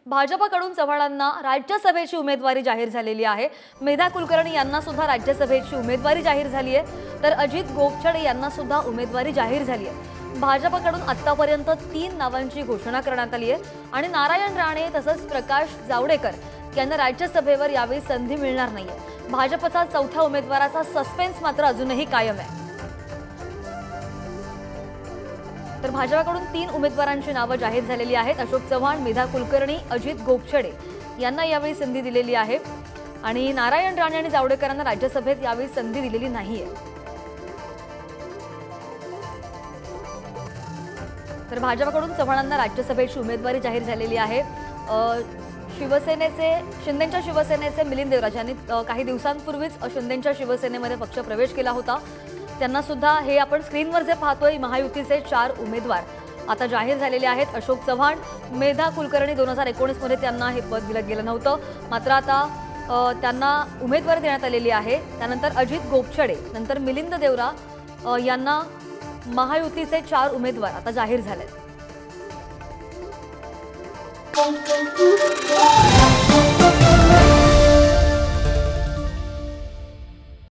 भाजपकडून चव्हाणांना राज्यसभेची उमेदवारी जाहीर झालेली आहे। मेधा कुलकर्णी यांना सुद्धा राज्यसभेची उमेदवारी जाहीर झाली आहे, तर अजित गोपछडे यांना सुद्धा उमेदवारी जाहीर झाली आहे। भाजपकडून आतापर्यंत 3 नावांची घोषणा करण्यात आली आहे आणि नारायण राणे तसंच प्रकाश जावडेकर यांना राज्यसभेवर यावेळी संधी मिळणार नाहीये। भाजपचा चौथा उमेदवाराचा सस्पेन्स मात्र अजूनही कायम आहे। तर भाजपकडून 3 उमेदवारांची नावे जाहीर झालेली आहेत। अशोक चव्हाण, मेधा कुलकर्णी, अजित गोपछडे यांना यावेळी संधी दिलेली आहे आणि नारायण राणे आणि जावडेकरांना राज्यसभेत यावेळी संधी दिलेली नाहीये। तर भाजपकडून चव्हाणांना राज्यसभेची उमेदवारी जाहीर झालेली आहे। शिंदेंच्या शिवसेनेचे मिलिंद देवराज यांनी काही दिवसांपूर्वीच शिंदेंच्या शिवसेनेमध्ये पक्ष प्रवेश केला होता। त्यांना सुद्धा हे आपण स्क्रीनवर जे पाहतोय महायुतीचे 4 उमेदवार आता जाहीर झालेले आहेत। अशोक चव्हाण, मेधा कुलकर्णी 2019 मध्ये त्यांना हे पद दिलं गेलं नव्हतं, मात्र आता त्यांना उमेदवारी देण्यात आलेली आहे। त्यानंतर अजित गोपछडे, नंतर मिलिंद देवरा यांना महायुतीचे 4 उमेदवार आता जाहीर झालेत।